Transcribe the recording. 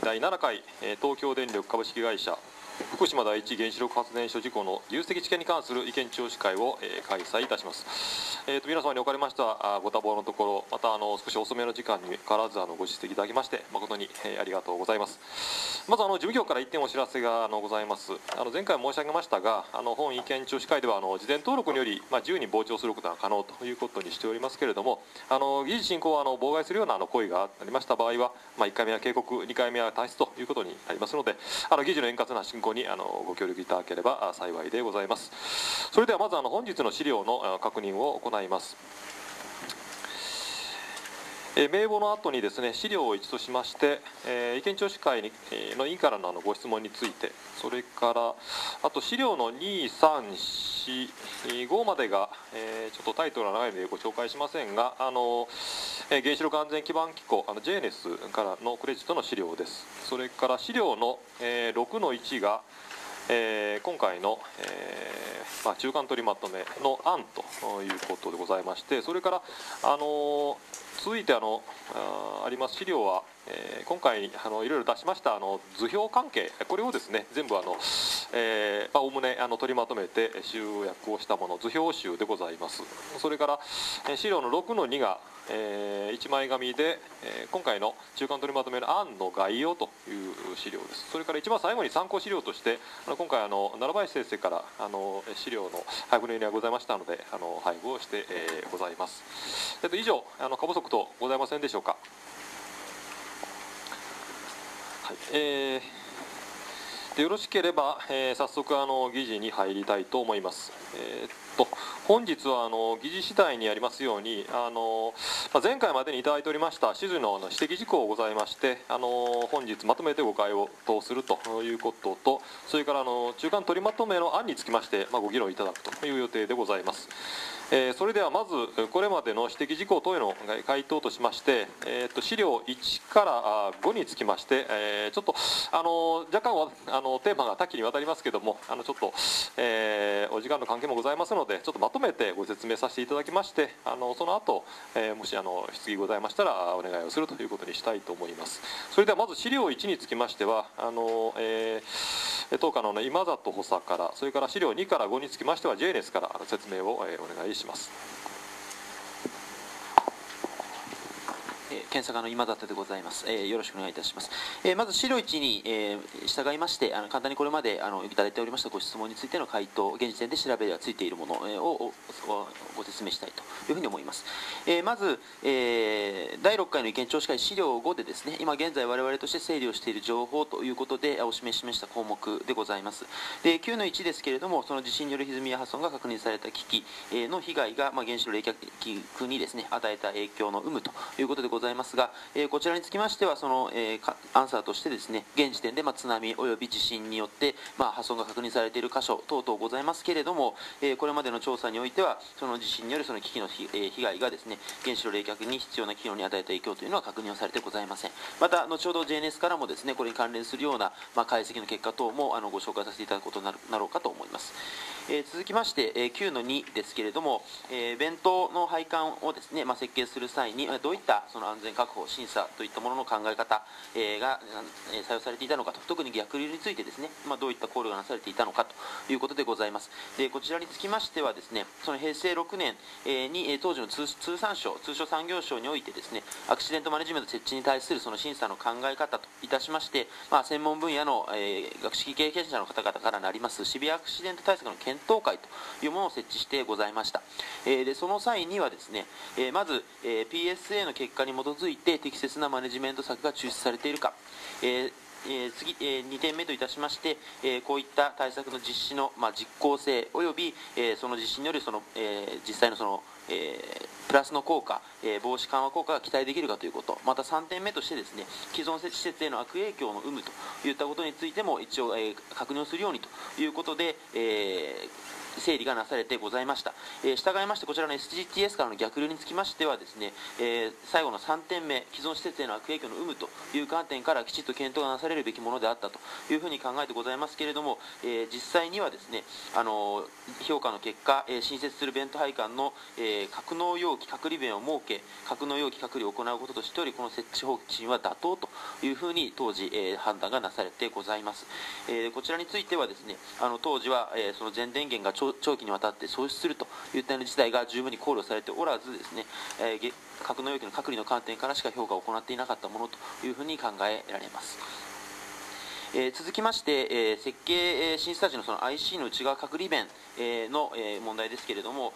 第7回東京電力株式会社福島第一原子力発電所事故の技術的知見に関する意見聴取会を開催いたします。皆様におかれましたご多忙のところ、また少し遅めの時間にかかわらずご出席いただきまして誠にありがとうございます。まず事務局から1点お知らせがございます。前回申し上げましたが、本意見聴取会では事前登録により自由に傍聴することが可能ということにしておりますけれども、議事進行を妨害するような行為がありました場合は、1回目は警告、2回目は退出ということになりますので、議事の円滑な進行にご協力いただければ幸いでございます。それではまず本日の資料の確認を行います。名簿の後にですね、資料を1としまして、意見聴取会の委員からのご質問について、それからあと資料の2、3、4、5までが、ちょっとタイトルが長いのでご紹介しませんが、原子力安全基盤機構JNES からのクレジットの資料です。それから資料の、6の1が今回の、中間取りまとめの案ということでございまして、それから続いてあります資料は、今回いろいろ出しました図表関係、これをですね全部おおむね取りまとめて集約をしたもの、図表集でございます。それから資料の6の2が1枚紙で今回の中間取りまとめの案の概要という資料です。それから一番最後に参考資料として今回奈良林先生から資料の配布の依頼がございましたので配布をしてございます。以上過不足とございませんでしょうか。はい、でよろしければ、早速議事に入りたいと思います。本日は議事次第にありますように前回までにいただいておりました指示の指摘事項ございまして、本日まとめてご回答するということと、それから中間取りまとめの案につきましてご議論いただくという予定でございます。それではまずこれまでの指摘事項等への回答としまして、資料1から5につきまして、ちょっと若干はテーマが多岐にわたりますけどもちょっと、お時間の関係もございますのでちょっとまとめてご説明させていただきまして、その後、もし質疑ございましたらお願いをするということにしたいと思います。それではまず資料1につきましては当課の今里補佐から、それから資料2から5につきましては JNES から説明をお願いします。 検査課の今里でございます。よろしくお願いいたします。まず資料1に、従いまして簡単にこれまでいただいておりましたご質問についての回答、現時点で調べがついているものをご説明したいというふうに思います。まず、第6回の意見聴取会資料5でですね、今現在我々として整理をしている情報ということでお示しした項目でございます。で9の1ですけれども、その地震による歪みや破損が確認された機器の被害が、原子炉冷却にですね与えた影響の有無ということでございますが、こちらにつきましてはその、アンサーとしてですね、現時点で津波および地震によって、破損が確認されている箇所等々ございますけれども、これまでの調査においてはその地震によるその機器の被害がですね、原子炉冷却に必要な機能に与えた影響というのは確認をされてございません。また後ほど JNS からもですね、これに関連するような、解析の結果等もご紹介させていただくことになろうかと思います。続きまして、9の2ですけれども、弁当の配管をですね、設計する際にどういったその安全確保、審査といったものの考え方が採用されていたのかと、特に逆流についてですね、どういった考慮がなされていたのかということでございます。でこちらにつきましてはですね、その平成6年に当時の通産省、通商産業省においてですね、アクシデントマネジメント設置に対するその審査の考え方といたしまして、専門分野の学識経験者の方々からなりますシビアアクシデント対策の検討会というものを設置してございました。でその際にはですね、まず PSA の結果に基づいて適切なマネジメント策が抽出されているか、次、2点目といたしまして、こういった対策の実施の、実効性および、その実施によるその、実際のその、プラスの効果、防止緩和効果が期待できるかということ、また3点目としてですね、既存施設への悪影響の有無といったことについても一応、確認をするようにということで、 整理がなされてございました。従いましてこちらの SGTS からの逆流につきましてはですね、最後の3点目、既存施設への悪影響の有無という観点からきちっと検討がなされるべきものであったというふうに考えてございますけれども、実際にはですね、評価の結果、新設する弁当配管の、格納容器隔離弁を設け、格納容器隔離を行うこととしており、この設置方針は妥当というふうに当時、判断がなされてございます。こちらについてはですね、当時は、その全電源が長期にわたって喪失するといった事態が十分に考慮されておらずですね、格納容器の隔離の観点からしか評価を行っていなかったものというふうに考えられます。続きまして、設計審査時のその IC の内側隔離弁の問題ですけれども、